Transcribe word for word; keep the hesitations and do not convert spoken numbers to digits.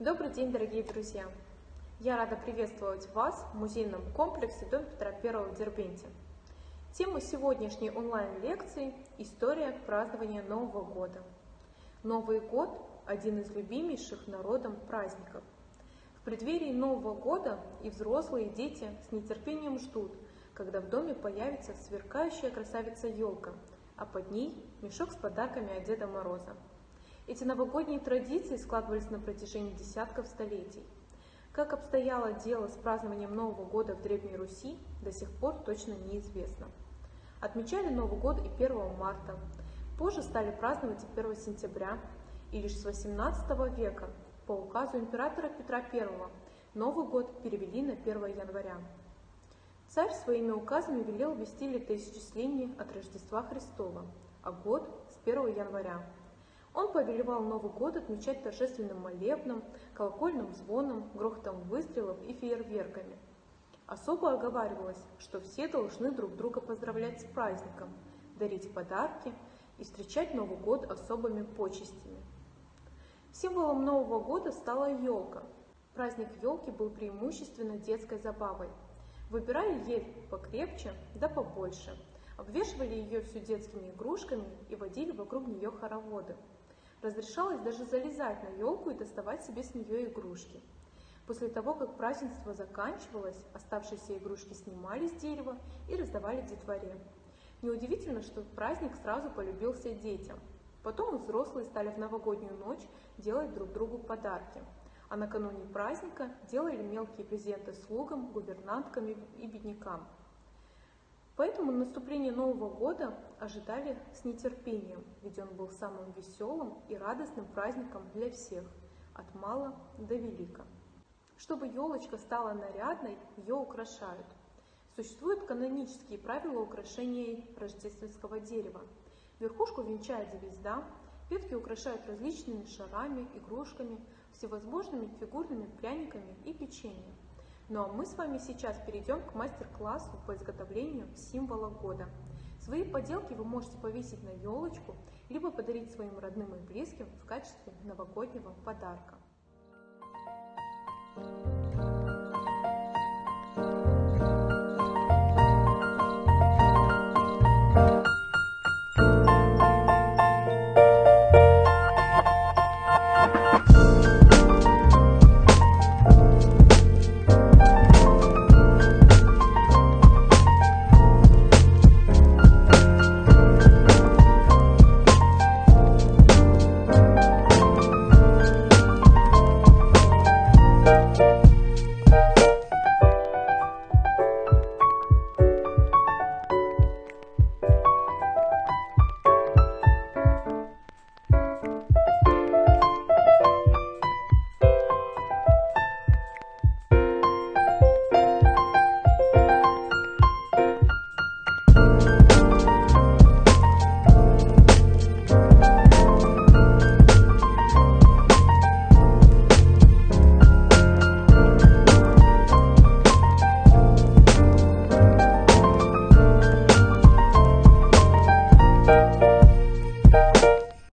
Добрый день, дорогие друзья! Я рада приветствовать вас в музейном комплексе Дом Петра Первого в Дербенте. Тема сегодняшней онлайн-лекции – история празднования Нового года. Новый год – один из любимейших народом праздников. В преддверии Нового года и взрослые, и дети с нетерпением ждут, когда в доме появится сверкающая красавица-елка, а под ней мешок с подарками от Деда Мороза. Эти новогодние традиции складывались на протяжении десятков столетий. Как обстояло дело с празднованием Нового года в Древней Руси, до сих пор точно неизвестно. Отмечали Новый год и первого марта, позже стали праздновать и первого сентября, и лишь с восемнадцатого века по указу императора Петра Первого Новый год перевели на первое января. Царь своими указами велел ввести летоисчисление от Рождества Христова, а год с первого января. Он повелевал Новый год отмечать торжественным молебном, колокольным звоном, грохотом выстрелов и фейерверками. Особо оговаривалось, что все должны друг друга поздравлять с праздником, дарить подарки и встречать Новый год особыми почестями. Символом Нового года стала елка. Праздник елки был преимущественно детской забавой. Выбирали ель покрепче да побольше, обвешивали ее всю детскими игрушками и водили вокруг нее хороводы. Разрешалось даже залезать на елку и доставать себе с нее игрушки. После того, как празднество заканчивалось, оставшиеся игрушки снимали с дерева и раздавали детворе. Неудивительно, что праздник сразу полюбился детям. Потом взрослые стали в новогоднюю ночь делать друг другу подарки, а накануне праздника делали мелкие презенты слугам, гувернанткам и беднякам. Поэтому наступление Нового года ожидали с нетерпением, ведь он был самым веселым и радостным праздником для всех, от мала до велика. Чтобы елочка стала нарядной, ее украшают. Существуют канонические правила украшения рождественского дерева. Верхушку венчает звезда, ветки украшают различными шарами, игрушками, всевозможными фигурными пряниками и печеньем. Ну а мы с вами сейчас перейдем к мастер-классу по изготовлению символа года. Свои поделки вы можете повесить на елочку, либо подарить своим родным и близким в качестве новогоднего подарка.